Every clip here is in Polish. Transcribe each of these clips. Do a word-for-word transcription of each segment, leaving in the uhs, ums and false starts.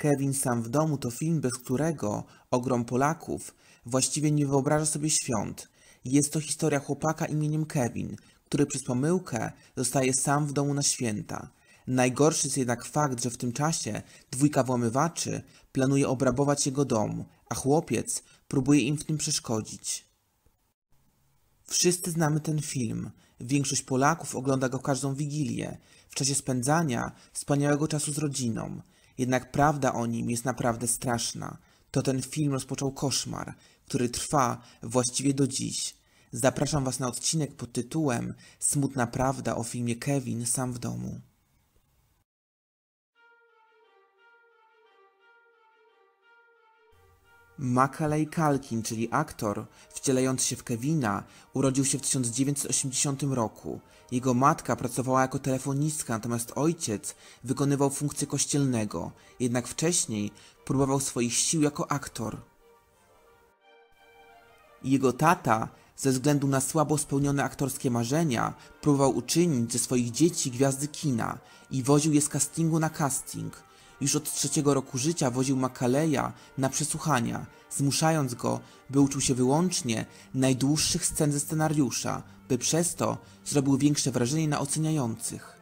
Kevin sam w domu to film, bez którego ogrom Polaków właściwie nie wyobraża sobie świąt. Jest to historia chłopaka imieniem Kevin, który przez pomyłkę zostaje sam w domu na święta. Najgorszy jest jednak fakt, że w tym czasie dwójka włamywaczy planuje obrabować jego dom, a chłopiec próbuje im w tym przeszkodzić. Wszyscy znamy ten film. Większość Polaków ogląda go każdą Wigilię, w czasie spędzania wspaniałego czasu z rodziną. Jednak prawda o nim jest naprawdę straszna. To ten film rozpoczął koszmar, który trwa właściwie do dziś. Zapraszam Was na odcinek pod tytułem Smutna prawda o filmie Kevin sam w domu. Macaulay Culkin, czyli aktor wcielający się w Kevina, urodził się w tysiąc dziewięćset osiemdziesiątym roku. Jego matka pracowała jako telefonistka, natomiast ojciec wykonywał funkcję kościelnego, jednak wcześniej próbował swoich sił jako aktor. Jego tata, ze względu na słabo spełnione aktorskie marzenia, próbował uczynić ze swoich dzieci gwiazdy kina i woził je z castingu na casting. Już od trzeciego roku życia woził Macaulay'a na przesłuchania, zmuszając go, by uczył się wyłącznie najdłuższych scen ze scenariusza, by przez to zrobił większe wrażenie na oceniających.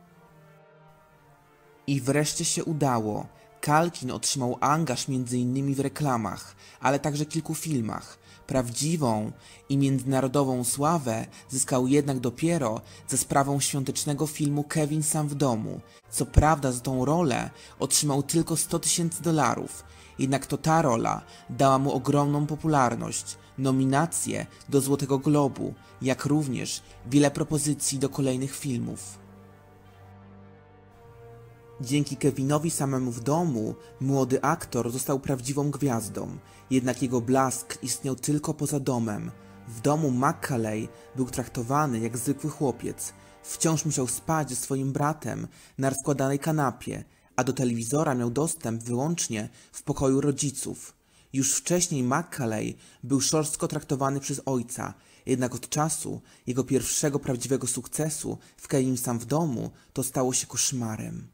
I wreszcie się udało. Culkin otrzymał angaż między innymi w reklamach, ale także kilku filmach. Prawdziwą i międzynarodową sławę zyskał jednak dopiero za sprawą świątecznego filmu Kevin sam w domu. Co prawda za tą rolę otrzymał tylko sto tysięcy dolarów, jednak to ta rola dała mu ogromną popularność, nominacje do Złotego Globu, jak również wiele propozycji do kolejnych filmów. Dzięki Kevinowi samemu w domu młody aktor został prawdziwą gwiazdą, jednak jego blask istniał tylko poza domem. W domu Macaulay był traktowany jak zwykły chłopiec. Wciąż musiał spać ze swoim bratem na rozkładanej kanapie, a do telewizora miał dostęp wyłącznie w pokoju rodziców. Już wcześniej Macaulay był szorstko traktowany przez ojca, jednak od czasu jego pierwszego prawdziwego sukcesu w Kevin sam w domu to stało się koszmarem.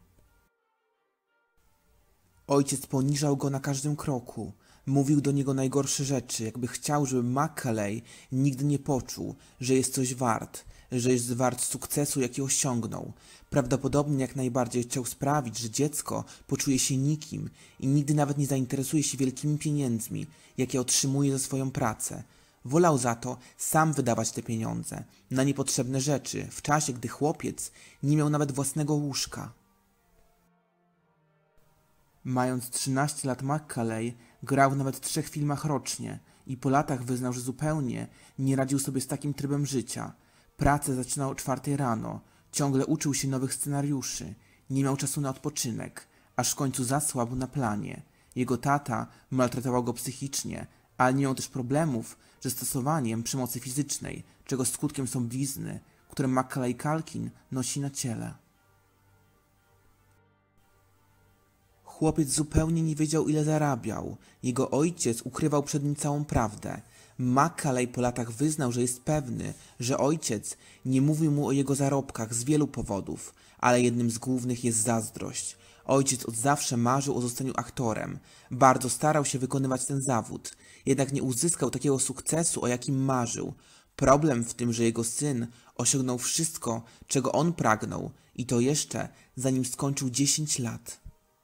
Ojciec poniżał go na każdym kroku. Mówił do niego najgorsze rzeczy, jakby chciał, żeby Macaulay nigdy nie poczuł, że jest coś wart, że jest wart sukcesu, jaki osiągnął. Prawdopodobnie jak najbardziej chciał sprawić, że dziecko poczuje się nikim i nigdy nawet nie zainteresuje się wielkimi pieniędzmi, jakie otrzymuje za swoją pracę. Wolał za to sam wydawać te pieniądze na niepotrzebne rzeczy, w czasie, gdy chłopiec nie miał nawet własnego łóżka. Mając trzynaście lat, Macaulay grał w nawet trzech filmach rocznie i po latach wyznał, że zupełnie nie radził sobie z takim trybem życia. Pracę zaczynał o czwartej rano, ciągle uczył się nowych scenariuszy, nie miał czasu na odpoczynek, aż w końcu zasłabł na planie. Jego tata maltretował go psychicznie, ale nie miał też problemów ze stosowaniem przemocy fizycznej, czego skutkiem są blizny, które Macaulay Culkin nosi na ciele. Chłopiec zupełnie nie wiedział, ile zarabiał. Jego ojciec ukrywał przed nim całą prawdę. Macaulay po latach wyznał, że jest pewny, że ojciec nie mówił mu o jego zarobkach z wielu powodów, ale jednym z głównych jest zazdrość. Ojciec od zawsze marzył o zostaniu aktorem. Bardzo starał się wykonywać ten zawód, jednak nie uzyskał takiego sukcesu, o jakim marzył. Problem w tym, że jego syn osiągnął wszystko, czego on pragnął, i to jeszcze zanim skończył dziesięć lat.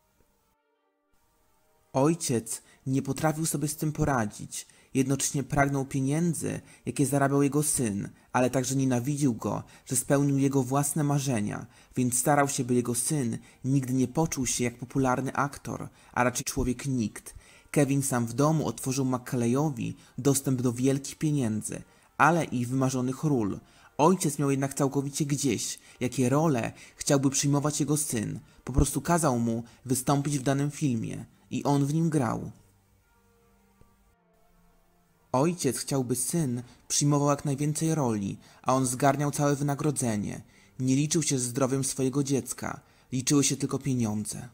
Ojciec nie potrafił sobie z tym poradzić, jednocześnie pragnął pieniędzy, jakie zarabiał jego syn, ale także nienawidził go, że spełnił jego własne marzenia, więc starał się, by jego syn nigdy nie poczuł się jak popularny aktor, a raczej człowiek nikt. Kevin sam w domu otworzył Macaulayowi dostęp do wielkich pieniędzy, ale i wymarzonych ról. Ojciec miał jednak całkowicie gdzieś, jakie role chciałby przyjmować jego syn. Po prostu kazał mu wystąpić w danym filmie i on w nim grał. Ojciec chciał, by syn przyjmował jak najwięcej roli, a on zgarniał całe wynagrodzenie. Nie liczył się ze zdrowiem swojego dziecka, liczyły się tylko pieniądze.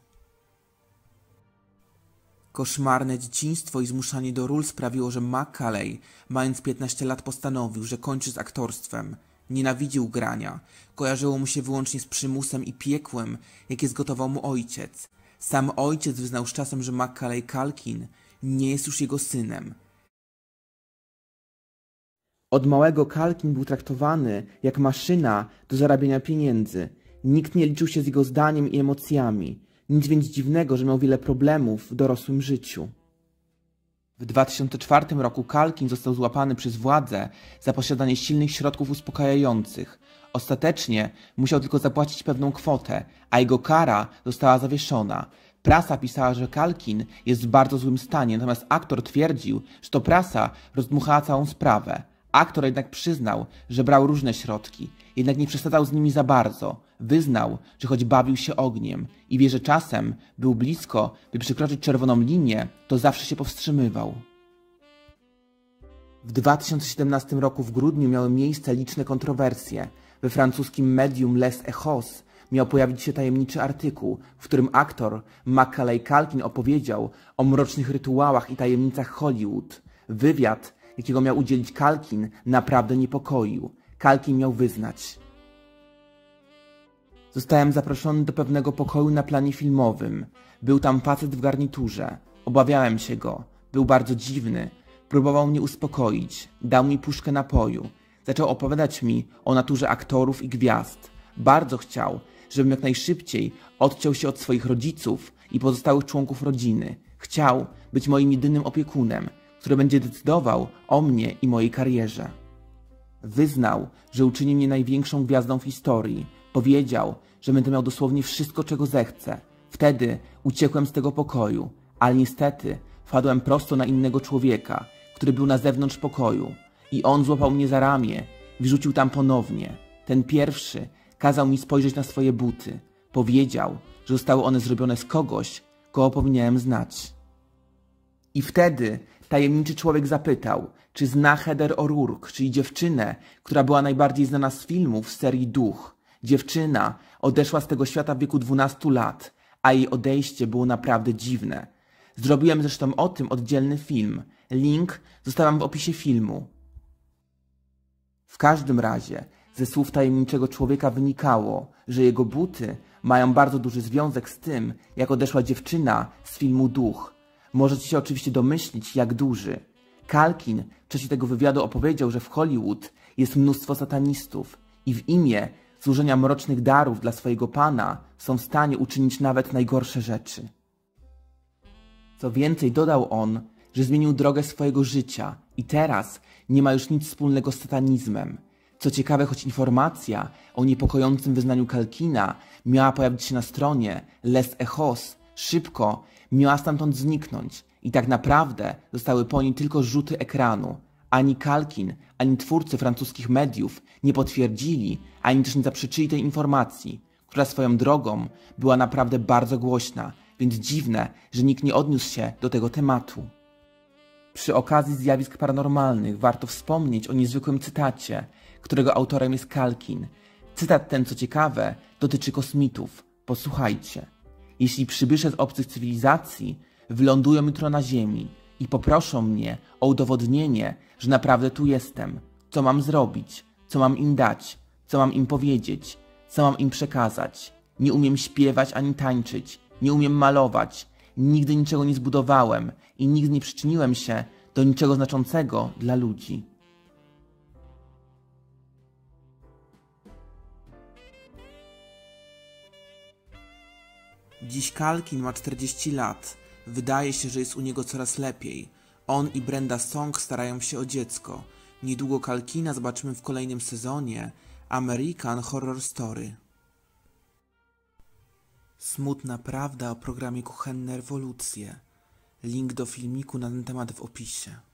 Koszmarne dzieciństwo i zmuszanie do ról sprawiło, że Macaulay, mając piętnaście lat, postanowił, że kończy z aktorstwem. Nienawidził grania, kojarzyło mu się wyłącznie z przymusem i piekłem, jakie zgotował mu ojciec. Sam ojciec wyznał z czasem, że Macaulay Culkin nie jest już jego synem. Od małego Culkin był traktowany jak maszyna do zarabiania pieniędzy. Nikt nie liczył się z jego zdaniem i emocjami. Nic więc dziwnego, że miał wiele problemów w dorosłym życiu. W dwa tysiące czwartym roku Culkin został złapany przez władze za posiadanie silnych środków uspokajających. Ostatecznie musiał tylko zapłacić pewną kwotę, a jego kara została zawieszona. Prasa pisała, że Culkin jest w bardzo złym stanie, natomiast aktor twierdził, że to prasa rozdmuchała całą sprawę. Aktor jednak przyznał, że brał różne środki, jednak nie przesadzał z nimi za bardzo. Wyznał, że choć bawił się ogniem i wie, że czasem był blisko, by przekroczyć czerwoną linię, to zawsze się powstrzymywał. W dwa tysiące siedemnastym roku w grudniu miały miejsce liczne kontrowersje. We francuskim medium Les Echos miał pojawić się tajemniczy artykuł, w którym aktor Macaulay Culkin opowiedział o mrocznych rytuałach i tajemnicach Hollywood. Wywiad, jakiego miał udzielić Culkin, naprawdę niepokoił. Culkin miał wyznać: zostałem zaproszony do pewnego pokoju na planie filmowym. Był tam facet w garniturze. Obawiałem się go. Był bardzo dziwny. Próbował mnie uspokoić. Dał mi puszkę napoju. Zaczął opowiadać mi o naturze aktorów i gwiazd. Bardzo chciał, żebym jak najszybciej odciął się od swoich rodziców i pozostałych członków rodziny. Chciał być moim jedynym opiekunem, który będzie decydował o mnie i mojej karierze. Wyznał, że uczyni mnie największą gwiazdą w historii. Powiedział, że będę miał dosłownie wszystko, czego zechcę. Wtedy uciekłem z tego pokoju, ale niestety wpadłem prosto na innego człowieka, który był na zewnątrz pokoju. I on złapał mnie za ramię i wrzucił tam ponownie. Ten pierwszy kazał mi spojrzeć na swoje buty. Powiedział, że zostały one zrobione z kogoś, kogo powinienem znać. I wtedy tajemniczy człowiek zapytał, czy zna Heather O'Rourke, czyli dziewczynę, która była najbardziej znana z filmów z serii Duch. Dziewczyna odeszła z tego świata w wieku dwunastu lat, a jej odejście było naprawdę dziwne. Zrobiłem zresztą o tym oddzielny film. Link zostawiam w opisie filmu. W każdym razie ze słów tajemniczego człowieka wynikało, że jego buty mają bardzo duży związek z tym, jak odeszła dziewczyna z filmu Duch. Możecie się oczywiście domyślić, jak duży. Culkin w czasie tego wywiadu opowiedział, że w Hollywood jest mnóstwo satanistów i w imię złożenia mrocznych darów dla swojego pana są w stanie uczynić nawet najgorsze rzeczy. Co więcej, dodał on, że zmienił drogę swojego życia i teraz nie ma już nic wspólnego z satanizmem. Co ciekawe, choć informacja o niepokojącym wyznaniu Culkina miała pojawić się na stronie Les Echos, szybko miała stamtąd zniknąć i tak naprawdę zostały po niej tylko rzuty ekranu. Ani Culkin, ani twórcy francuskich mediów nie potwierdzili, ani też nie zaprzeczyli tej informacji, która swoją drogą była naprawdę bardzo głośna, więc dziwne, że nikt nie odniósł się do tego tematu. Przy okazji zjawisk paranormalnych warto wspomnieć o niezwykłym cytacie, którego autorem jest Culkin. Cytat ten, co ciekawe, dotyczy kosmitów. Posłuchajcie. Jeśli przybysze z obcych cywilizacji wylądują jutro na Ziemi i poproszą mnie o udowodnienie, że naprawdę tu jestem, co mam zrobić, co mam im dać, co mam im powiedzieć, co mam im przekazać. Nie umiem śpiewać ani tańczyć, nie umiem malować, nigdy niczego nie zbudowałem i nigdy nie przyczyniłem się do niczego znaczącego dla ludzi. Dziś Culkin ma czterdzieści lat. Wydaje się, że jest u niego coraz lepiej. On i Brenda Song starają się o dziecko. Niedługo Culkina zobaczymy w kolejnym sezonie American Horror Story. Smutna prawda o programie Kuchenne Rewolucje. Link do filmiku na ten temat w opisie.